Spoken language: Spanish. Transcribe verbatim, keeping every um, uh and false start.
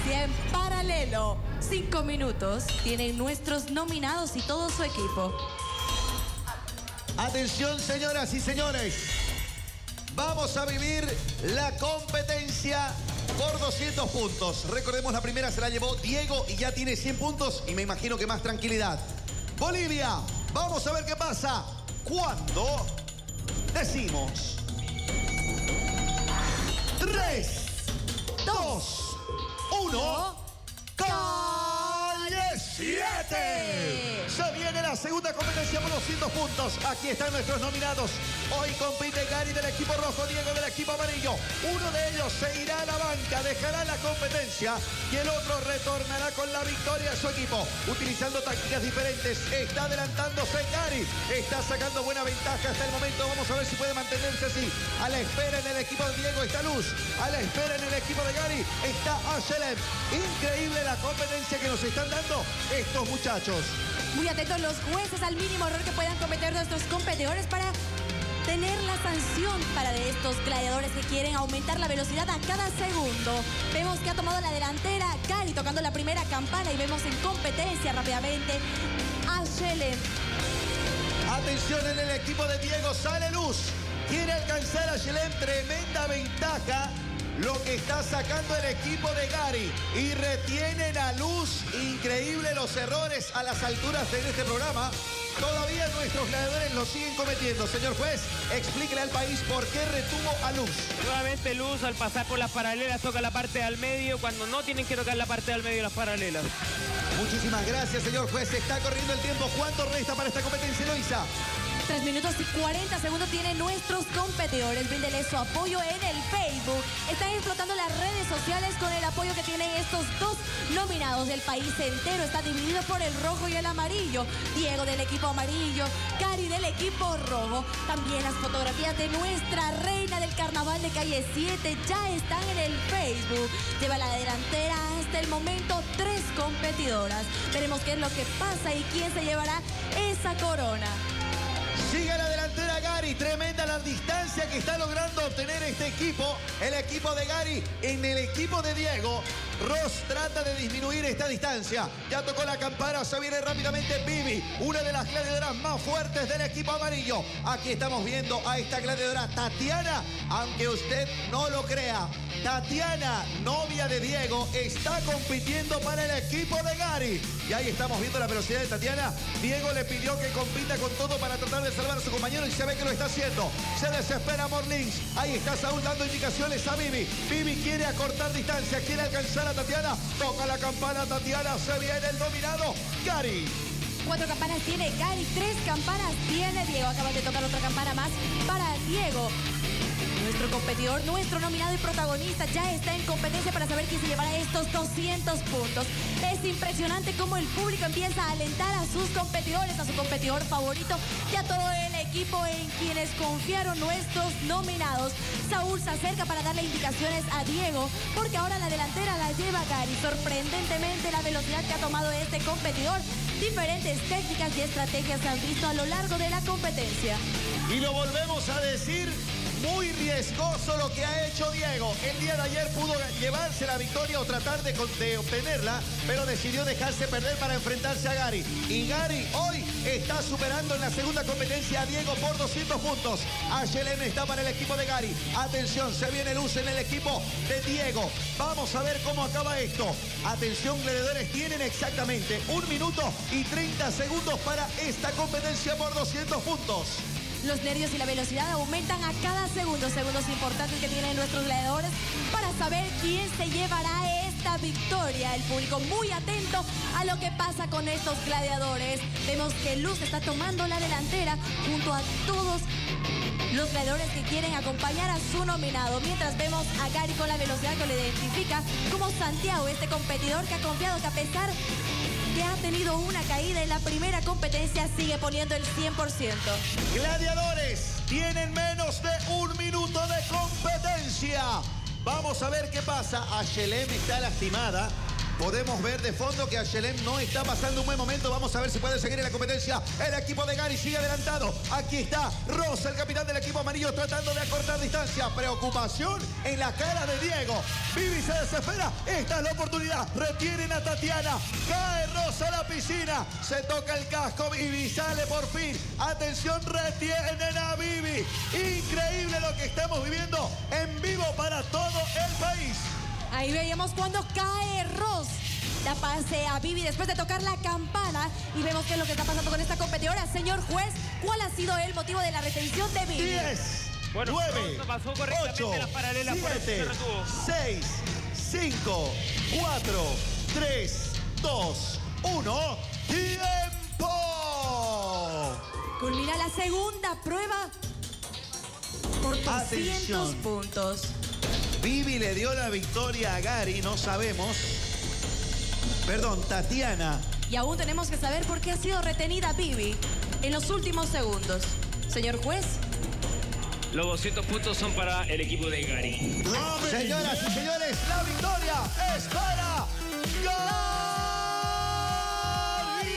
competencia en paralelo. Cinco minutos tienen nuestros nominados y todo su equipo. Atención, señoras y señores. Vamos a vivir la competencia por doscientos puntos. Recordemos, la primera se la llevó Diego y ya tiene cien puntos y me imagino que más tranquilidad. Bolivia, vamos a ver qué pasa cuando decimos tres, dos, uno, calle siete. Se viene la segunda competencia por doscientos puntos. Aquí están nuestros nominados. Hoy compite Gary del equipo rojo, Diego del equipo amarillo. Uno de ellos se irá a la banca, dejará la competencia y el otro retornará con la victoria a su equipo. Utilizando tácticas diferentes, está adelantándose Gary. Está sacando buena ventaja hasta el momento. Vamos a ver si puede mantenerse así. A la espera en el equipo de Diego está Luz. A la espera en el equipo de Gary está Ashelem. Increíble la competencia que nos están dando estos muchachos. Muy atentos los jueces al mínimo error que puedan cometer nuestros competidores para tener la sanción para de estos gladiadores que quieren aumentar la velocidad a cada segundo. Vemos que ha tomado la delantera Gary tocando la primera campana y vemos en competencia rápidamente a Shelen. Atención, en el equipo de Diego sale Luz. Quiere alcanzar a Shelen, tremenda ventaja lo que está sacando el equipo de Gary. Y retienen a Luz. Increíble los errores a las alturas de este programa. Todavía nuestros gladiadores lo siguen cometiendo. Señor juez, explíquele al país por qué retuvo a Luz. Nuevamente Luz, al pasar por las paralelas, toca la parte al medio cuando no tienen que tocar la parte al medio de las paralelas. Muchísimas gracias, señor juez. Está corriendo el tiempo. ¿Cuánto resta para esta competencia, Eloisa? Tres minutos y cuarenta segundos tienen nuestros competidores. Bríndele su apoyo en el Facebook. Están explotando las redes sociales con el apoyo que tienen estos dos nominados. El país entero está dividido por el rojo y el amarillo. Diego del equipo amarillo, Gary del equipo rojo. También las fotografías de nuestra reina del carnaval de calle siete ya están en el Facebook. Lleva la delantera hasta el momento tres competidoras. Veremos qué es lo que pasa y quién se llevará esa corona. Sigue la delantera Gary, tremenda la distancia que está logrando obtener este equipo. El equipo de Gary en el equipo de Diego. Ross trata de disminuir esta distancia. Ya tocó la campana, se viene rápidamente Vivi, una de las gladiadoras más fuertes del equipo amarillo. Aquí estamos viendo a esta gladiadora Tatiana, aunque usted no lo crea. Tatiana, novia de Diego, está compitiendo para el equipo de Gary. Y ahí estamos viendo la velocidad de Tatiana. Diego le pidió que compita con todo para tratar de salvar a su compañero y se ve que lo está haciendo. Se desespera Morlins. Ahí está Saúl dando indicaciones a Vivi. Vivi quiere acortar distancia, quiere alcanzar a Tatiana. Toca la campana Tatiana, se viene el dominado Gary. Cuatro campanas tiene Gary, tres campanas tiene Diego. Acaban de tocar otra campana más para Diego. Nuestro competidor, nuestro nominado y protagonista ya está en competencia para saber quién se llevará estos doscientos puntos. Es impresionante cómo el público empieza a alentar a sus competidores, a su competidor favorito y a todo el equipo en quienes confiaron nuestros nominados. Saúl se acerca para darle indicaciones a Diego porque ahora la delantera la lleva Gary. Sorprendentemente la velocidad que ha tomado este competidor. Diferentes técnicas y estrategias se han visto a lo largo de la competencia. Y lo volvemos a decir, muy riesgoso lo que ha hecho Diego. El día de ayer pudo llevarse la victoria o tratar de, de obtenerla, pero decidió dejarse perder para enfrentarse a Gary. Y Gary hoy está superando en la segunda competencia a Diego por doscientos puntos. Ashelem está para el equipo de Gary. Atención, se viene Luz en el equipo de Diego. Vamos a ver cómo acaba esto. Atención, gladiadores, tienen exactamente un minuto y treinta segundos para esta competencia por doscientos puntos. Los nervios y la velocidad aumentan a cada segundo. Segundos importantes que tienen nuestros gladiadores para saber quién se llevará esta victoria. El público muy atento a lo que pasa con estos gladiadores. Vemos que Luz está tomando la delantera junto a todos los gladiadores que quieren acompañar a su nominado. Mientras vemos a Gary con la velocidad que lo identifica como Santiago, este competidor que ha confiado que a pesar que ha tenido una caída en la primera competencia, sigue poniendo el cien por ciento. Gladiadores, tienen menos de un minuto de competencia. Vamos a ver qué pasa. Ashelem está lastimada. Podemos ver de fondo que Ayelem no está pasando un buen momento. Vamos a ver si puede seguir en la competencia. El equipo de Gary sigue adelantado. Aquí está Rosa, el capitán del equipo amarillo, tratando de acortar distancia. Preocupación en la cara de Diego. Vivi se desespera. Esta es la oportunidad. Retienen a Tatiana. Cae Rosa a la piscina. Se toca el casco. Vivi sale por fin. Atención, retienen a Vivi. Increíble lo que estamos viviendo en vivo para todo el país. Ahí veíamos cuando cae Ross. La pase a Vivi después de tocar la campana. Y vemos qué es lo que está pasando con esta competidora. Señor juez, ¿cuál ha sido el motivo de la retención de Vivi? diez, Bueno, nueve, pasó correctamente ocho, las paralelas, siete, seis, cinco, cuatro, tres, dos, uno. ¡Tiempo! Culmina la segunda prueba por doscientos Atención. puntos. Vivi le dio la victoria a Gary, no sabemos. Perdón, Tatiana. Y aún tenemos que saber por qué ha sido retenida Vivi en los últimos segundos. Señor juez. Los doscientos puntos son para el equipo de Gary. Señoras y señores, la victoria